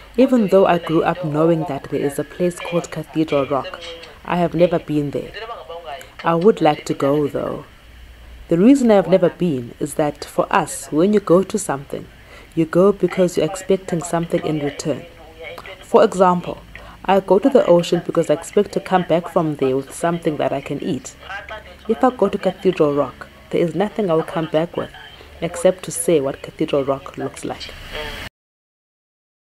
Even though I grew up knowing that there is a place called Cathedral Rock, I have never been there. I would like to go though. The reason I have never been is that for us, when you go to something, you go because you're expecting something in return. For example, I go to the ocean because I expect to come back from there with something that I can eat. If I go to Cathedral Rock, there is nothing I will come back with except to say what Cathedral Rock looks like.